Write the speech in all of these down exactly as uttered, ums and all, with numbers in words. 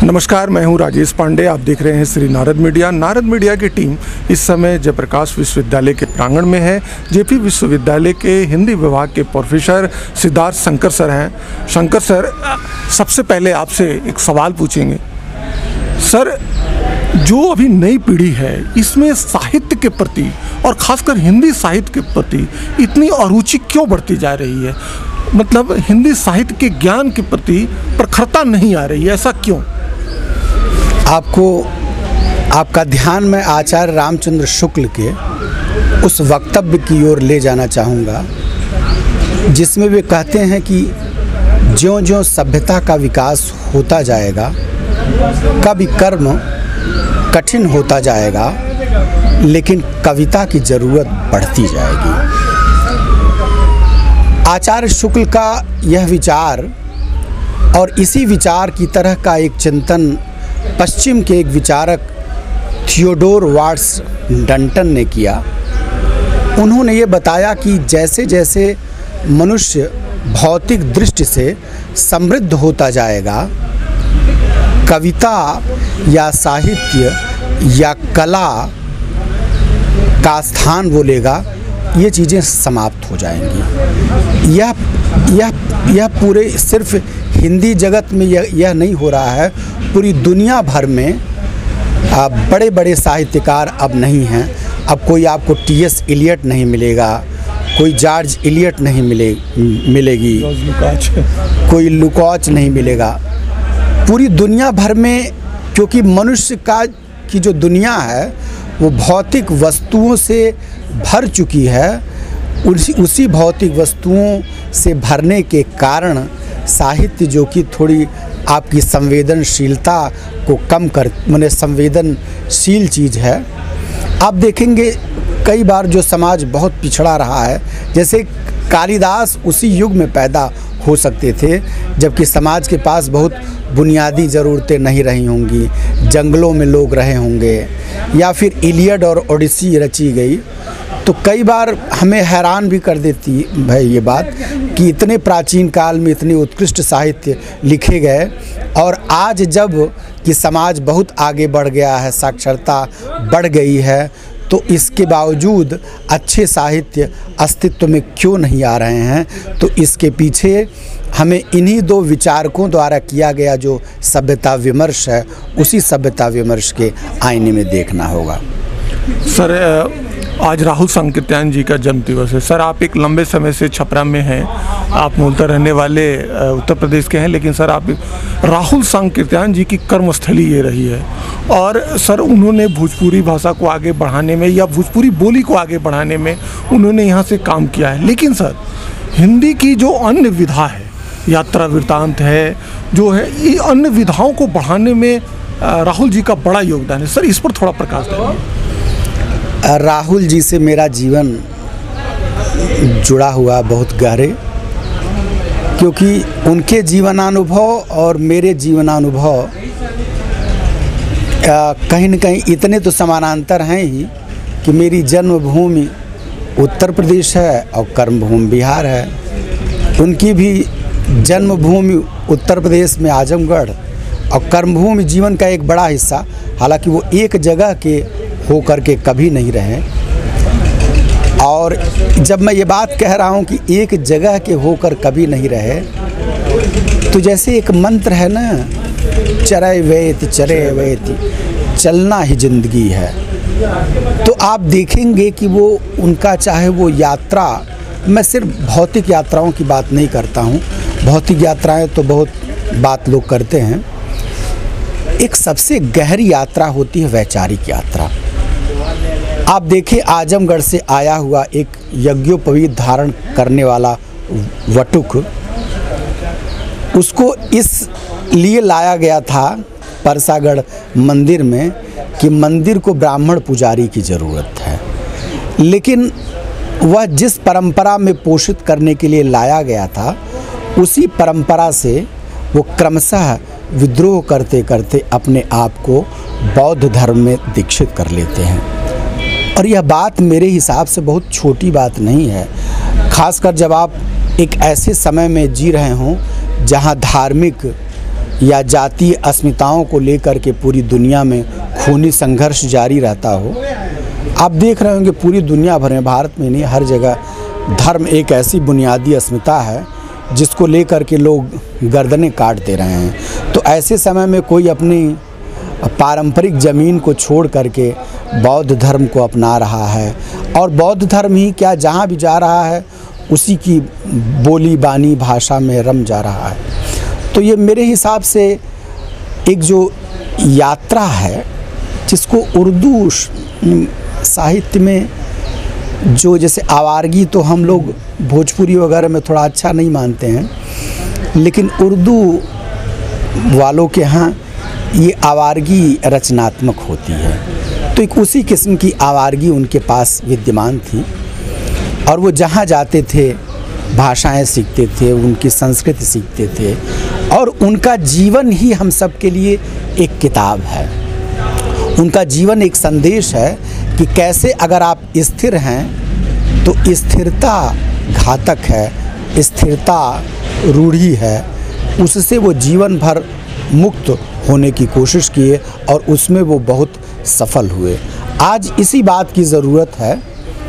नमस्कार, मैं हूं राजेश पांडे। आप देख रहे हैं श्री नारद मीडिया। नारद मीडिया की टीम इस समय जयप्रकाश विश्वविद्यालय के प्रांगण में है। जेपी विश्वविद्यालय के हिंदी विभाग के प्रोफेसर सिद्धार्थ शंकर सर हैं। शंकर सर, सबसे पहले आपसे एक सवाल पूछेंगे। सर, जो अभी नई पीढ़ी है इसमें साहित्य के प्रति और ख़ासकर हिंदी साहित्य के प्रति इतनी अरुचि क्यों बढ़ती जा रही है? मतलब हिंदी साहित्य के ज्ञान के प्रति प्रखरता नहीं आ रही है, ऐसा क्यों? आपको आपका ध्यान मैं आचार्य रामचंद्र शुक्ल के उस वक्तव्य की ओर ले जाना चाहूँगा जिसमें वे कहते हैं कि ज्यों-ज्यों सभ्यता का विकास होता जाएगा, कवि कर्म कठिन होता जाएगा, लेकिन कविता की ज़रूरत बढ़ती जाएगी। आचार्य शुक्ल का यह विचार और इसी विचार की तरह का एक चिंतन पश्चिम के एक विचारक थियोडोर वाट्स डंटन ने किया। उन्होंने ये बताया कि जैसे जैसे मनुष्य भौतिक दृष्टि से समृद्ध होता जाएगा, कविता या साहित्य या कला का स्थान वो लेगा, ये चीज़ें समाप्त हो जाएंगी। यह यह यह पूरे सिर्फ हिंदी जगत में यह यह नहीं हो रहा है, पूरी दुनिया भर में बड़े बड़े साहित्यकार अब नहीं हैं। अब कोई आपको टी एस इलियट नहीं मिलेगा, कोई जॉर्ज इलियट नहीं मिले मिलेगी कोई लुकाच नहीं मिलेगा। पूरी दुनिया भर में, क्योंकि मनुष्य का की जो दुनिया है वो भौतिक वस्तुओं से भर चुकी है। उसी उसी भौतिक वस्तुओं से भरने के कारण साहित्य, जो कि थोड़ी आपकी संवेदनशीलता को कम कर, माने संवेदनशील चीज़ है। आप देखेंगे कई बार जो समाज बहुत पिछड़ा रहा है, जैसे कालिदास उसी युग में पैदा हो सकते थे जबकि समाज के पास बहुत बुनियादी ज़रूरतें नहीं रही होंगी, जंगलों में लोग रहे होंगे, या फिर इलियड और ओडिसी रची गई। तो कई बार हमें हैरान भी कर देती है ये बात कि इतने प्राचीन काल में इतने उत्कृष्ट साहित्य लिखे गए, और आज जब कि समाज बहुत आगे बढ़ गया है, साक्षरता बढ़ गई है, तो इसके बावजूद अच्छे साहित्य अस्तित्व में क्यों नहीं आ रहे हैं? तो इसके पीछे हमें इन्हीं दो विचारकों द्वारा किया गया जो सभ्यता विमर्श है, उसी सभ्यता विमर्श के आईने में देखना होगा। सर, आज राहुल सांकृत्यायन जी का जन्म दिवस है। सर, आप एक लंबे समय से छपरा में हैं, आप मूलतः रहने वाले उत्तर प्रदेश के हैं, लेकिन सर आप राहुल सांकृत्यायन जी की कर्मस्थली ये रही है। और सर, उन्होंने भोजपुरी भाषा को आगे बढ़ाने में या भोजपुरी बोली को आगे बढ़ाने में उन्होंने यहाँ से काम किया है। लेकिन सर, हिंदी की जो अन्य विधा है, यात्रा वृत्तांत है, जो है, ये अन्य विधाओं को बढ़ाने में राहुल जी का बड़ा योगदान है। सर, इस पर थोड़ा प्रकाश डालिए। राहुल जी से मेरा जीवन जुड़ा हुआ बहुत गहरे, क्योंकि उनके जीवनानुभव और मेरे जीवनानुभव कहीं न कहीं इतने तो समानांतर हैं ही कि मेरी जन्मभूमि उत्तर प्रदेश है और कर्मभूमि बिहार है। उनकी भी जन्मभूमि उत्तर प्रदेश में आजमगढ़ और कर्मभूमि जीवन का एक बड़ा हिस्सा, हालांकि वो एक जगह के होकर के कभी नहीं रहे। और जब मैं ये बात कह रहा हूँ कि एक जगह के होकर कभी नहीं रहे, तो जैसे एक मंत्र है ना, चरे वेत चरे वेत, चलना ही जिंदगी है। तो आप देखेंगे कि वो उनका, चाहे वो यात्रा, मैं सिर्फ भौतिक यात्राओं की बात नहीं करता हूँ, भौतिक यात्राएं तो बहुत बात लोग करते हैं, एक सबसे गहरी यात्रा होती है वैचारिक यात्रा। आप देखिए, आजमगढ़ से आया हुआ एक यज्ञोपवीत धारण करने वाला वटुक, उसको इस लिए लाया गया था परसागढ़ मंदिर में कि मंदिर को ब्राह्मण पुजारी की ज़रूरत है, लेकिन वह जिस परंपरा में पोषित करने के लिए लाया गया था, उसी परंपरा से वो क्रमशः विद्रोह करते करते अपने आप को बौद्ध धर्म में दीक्षित कर लेते हैं। और यह बात मेरे हिसाब से बहुत छोटी बात नहीं है, खासकर जब आप एक ऐसे समय में जी रहे हों जहां धार्मिक या जातीय अस्मिताओं को लेकर के पूरी दुनिया में खूनी संघर्ष जारी रहता हो। आप देख रहे होंगे पूरी दुनिया भर में, भारत में नहीं हर जगह, धर्म एक ऐसी बुनियादी अस्मिता है जिसको लेकर के लोग गर्दनें काट दे रहे हैं। तो ऐसे समय में कोई अपनी पारंपरिक ज़मीन को छोड़ करके बौद्ध धर्म को अपना रहा है, और बौद्ध धर्म ही क्या, जहाँ भी जा रहा है उसी की बोली बानी भाषा में रम जा रहा है। तो ये मेरे हिसाब से एक जो यात्रा है जिसको उर्दू साहित्य में, जो जैसे आवारगी तो हम लोग भोजपुरी वगैरह में थोड़ा अच्छा नहीं मानते हैं, लेकिन उर्दू वालों के यहाँ ये आवारगी रचनात्मक होती है। तो एक उसी किस्म की आवारगी उनके पास विद्यमान थी, और वो जहाँ जाते थे भाषाएं सीखते थे, उनकी संस्कृति सीखते थे, और उनका जीवन ही हम सब के लिए एक किताब है। उनका जीवन एक संदेश है कि कैसे अगर आप स्थिर हैं तो स्थिरता घातक है, स्थिरता रूढ़ी है। उससे वो जीवन भर मुक्त होने की कोशिश किए और उसमें वो बहुत सफल हुए। आज इसी बात की ज़रूरत है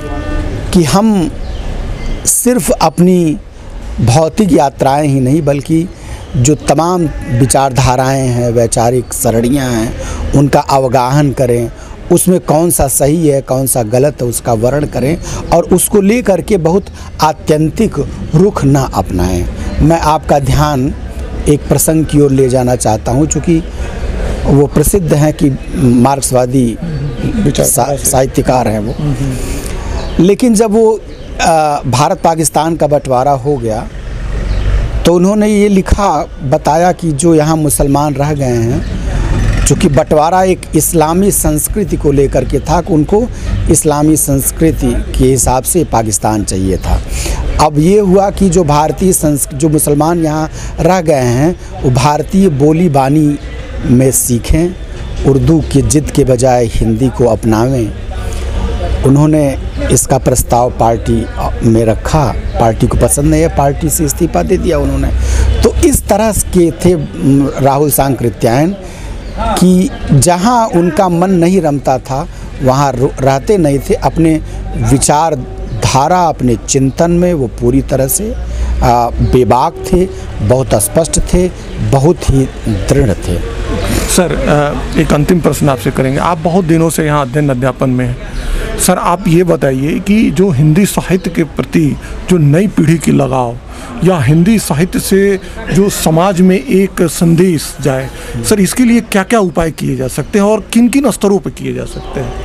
कि हम सिर्फ अपनी भौतिक यात्राएं ही नहीं, बल्कि जो तमाम विचारधाराएं हैं, वैचारिक सरणियां हैं, उनका अवगाहन करें, उसमें कौन सा सही है कौन सा गलत है उसका वर्णन करें, और उसको ले करके बहुत आत्यंतिक रुख ना अपनाएं। मैं आपका ध्यान एक प्रसंग की ओर ले जाना चाहता हूं, चूँकि वो प्रसिद्ध हैं कि मार्क्सवादी सा, साहित्यकार हैं वो। लेकिन जब वो आ, भारत पाकिस्तान का बंटवारा हो गया तो उन्होंने ये लिखा, बताया कि जो यहाँ मुसलमान रह गए हैं, चूँकि बंटवारा एक इस्लामी संस्कृति को लेकर के था कि उनको इस्लामी संस्कृति के हिसाब से पाकिस्तान चाहिए था। अब ये हुआ कि जो भारतीय संस्कृति, जो मुसलमान यहाँ रह गए हैं वो भारतीय बोली बानी में सीखें, उर्दू की जिद के बजाय हिंदी को अपनावें। उन्होंने इसका प्रस्ताव पार्टी में रखा, पार्टी को पसंद नहीं है, पार्टी से इस्तीफा दे दिया उन्होंने। तो इस तरह के थे राहुल सांकृत्यायन कि जहाँ उनका मन नहीं रमता था वहाँ रहते नहीं थे। अपने विचार धारा, अपने चिंतन में वो पूरी तरह से बेबाक थे, बहुत स्पष्ट थे, बहुत ही दृढ़ थे। सर, एक अंतिम प्रश्न आपसे करेंगे। आप बहुत दिनों से यहाँ अध्ययन अध्यापन में हैं। सर, आप ये बताइए कि जो हिंदी साहित्य के प्रति जो नई पीढ़ी की लगाव, या हिंदी साहित्य से जो समाज में एक संदेश जाए, सर इसके लिए क्या क्या उपाय किए जा सकते हैं और किन किन स्तरों पर किए जा सकते हैं?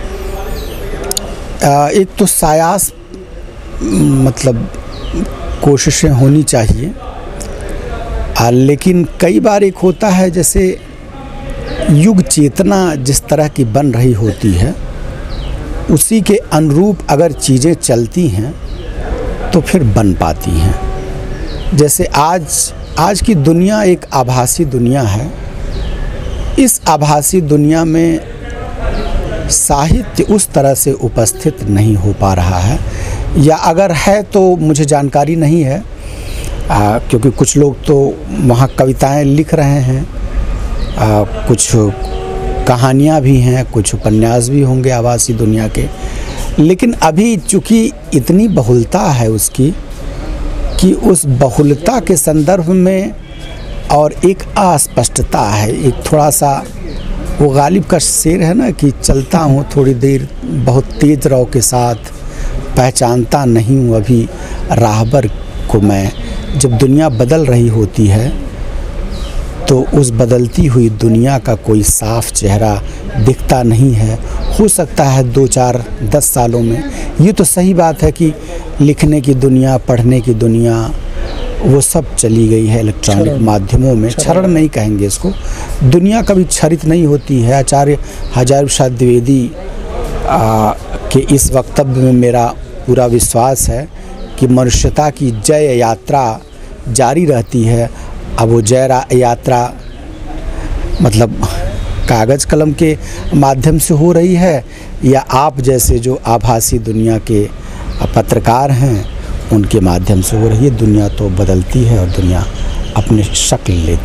एक तो सायास मतलब कोशिशें होनी चाहिए, लेकिन कई बार एक होता है जैसे युग चेतना जिस तरह की बन रही होती है उसी के अनुरूप अगर चीज़ें चलती हैं तो फिर बन पाती हैं। जैसे आज आज की दुनिया एक आभासी दुनिया है। इस आभासी दुनिया में साहित्य उस तरह से उपस्थित नहीं हो पा रहा है, या अगर है तो मुझे जानकारी नहीं है, आ, क्योंकि कुछ लोग तो वहाँ कविताएं लिख रहे हैं, आ, कुछ कहानियाँ भी हैं, कुछ उपन्यास भी होंगे आभासी दुनिया के। लेकिन अभी चूँकि इतनी बहुलता है उसकी कि उस बहुलता के संदर्भ में और एक अस्पष्टता है, एक थोड़ा सा वो गालिब का शेर है ना कि चलता हूँ थोड़ी देर बहुत तेज रौ के साथ, पहचानता नहीं हूँ अभी राहबर को मैं। जब दुनिया बदल रही होती है तो उस बदलती हुई दुनिया का कोई साफ चेहरा दिखता नहीं है। हो सकता है दो चार दस सालों में। ये तो सही बात है कि लिखने की दुनिया, पढ़ने की दुनिया, वो सब चली गई है इलेक्ट्रॉनिक माध्यमों में। क्षरण नहीं कहेंगे इसको, दुनिया कभी क्षरित नहीं होती है। आचार्य हजारी प्रसाद द्विवेदी के इस वक्तव्य में मेरा पूरा विश्वास है कि मनुष्यता की जय यात्रा जारी रहती है। अब वो जय यात्रा मतलब कागज़ कलम के माध्यम से हो रही है, या आप जैसे जो आभासी दुनिया के पत्रकार हैं उनके माध्यम से हो रही है। दुनिया तो बदलती है और दुनिया अपनी शक्ल लेती है।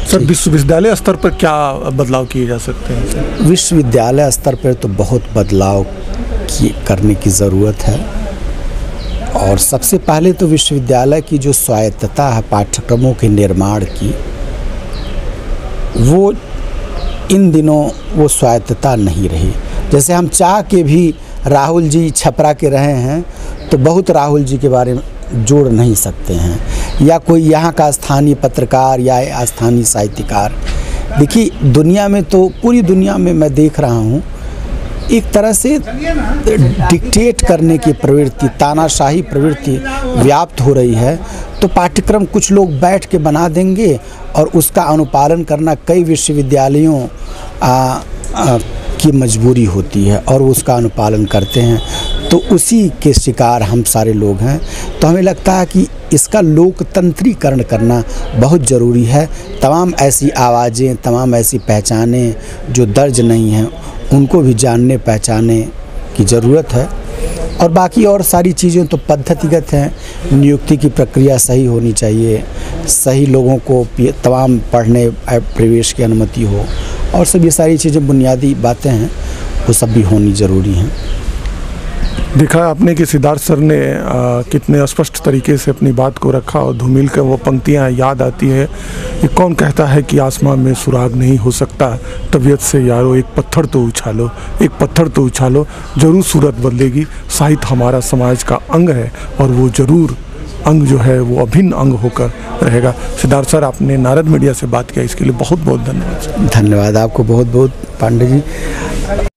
सर विश्वविद्यालय स्तर पर क्या बदलाव किए जा सकते हैं? विश्वविद्यालय स्तर पर तो बहुत बदलाव की करने की ज़रूरत है। और सबसे पहले तो विश्वविद्यालय की जो स्वायत्तता है पाठ्यक्रमों के निर्माण की, वो इन दिनों वो स्वायत्तता नहीं रही। जैसे हम चाह के भी राहुल जी छपरा के रहे हैं तो बहुत राहुल जी के बारे में जोड़ नहीं सकते हैं, या कोई यहाँ का स्थानीय पत्रकार या स्थानीय साहित्यकार। देखिए दुनिया में तो, पूरी दुनिया में मैं देख रहा हूँ एक तरह से डिक्टेट करने की प्रवृत्ति, तानाशाही प्रवृत्ति व्याप्त हो रही है। तो पाठ्यक्रम कुछ लोग बैठ के बना देंगे और उसका अनुपालन करना कई विश्वविद्यालयों की मजबूरी होती है और उसका अनुपालन करते हैं, तो उसी के शिकार हम सारे लोग हैं। तो हमें लगता है कि इसका लोकतंत्रीकरण करना बहुत ज़रूरी है। तमाम ऐसी आवाज़ें, तमाम ऐसी पहचानें जो दर्ज नहीं हैं, उनको भी जानने पहचाने की ज़रूरत है। और बाकी और सारी चीज़ें तो पद्धतिगत हैं। नियुक्ति की प्रक्रिया सही होनी चाहिए, सही लोगों को तमाम पढ़ने प्रवेश की अनुमति हो, और सब ये सारी चीज़ें बुनियादी बातें हैं, वो सब भी होनी ज़रूरी हैं। देखा आपने कि सिद्धार्थ सर ने आ, कितने स्पष्ट तरीके से अपनी बात को रखा, और धूमिल के वो पंक्तियाँ याद आती है, ये कौन कहता है कि आसमान में सुराग नहीं हो सकता, तबीयत से यारो एक पत्थर तो उछालो, एक पत्थर तो उछालो, ज़रूर सूरत बदलेगी। साहित्य हमारा समाज का अंग है और वो ज़रूर अंग जो है वो अभिन्न अंग होकर रहेगा। सिद्धार्थ सर, आपने नारद मीडिया से बात किया, इसके लिए बहुत बहुत धन्यवाद। धन्यवाद आपको बहुत बहुत पांडे जी।